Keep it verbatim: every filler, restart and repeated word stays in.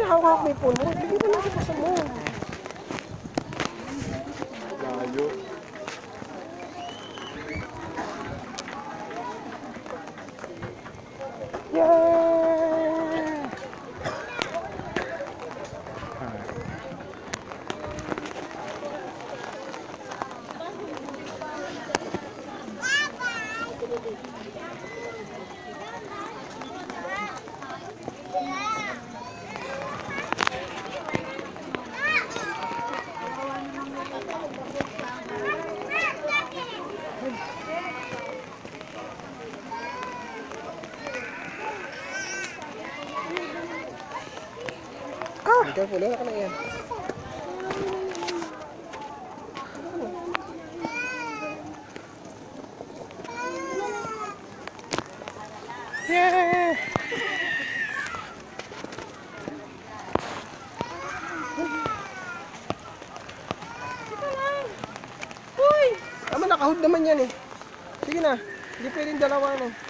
hawak may puno. Bigyan mo lang sa puso mo. Layo. Yeah! Ah! Careful, wala ka na yan. Yeah! Uy! Tama, nakahood naman yan eh. Sige na, hindi pwedeng dalawa na.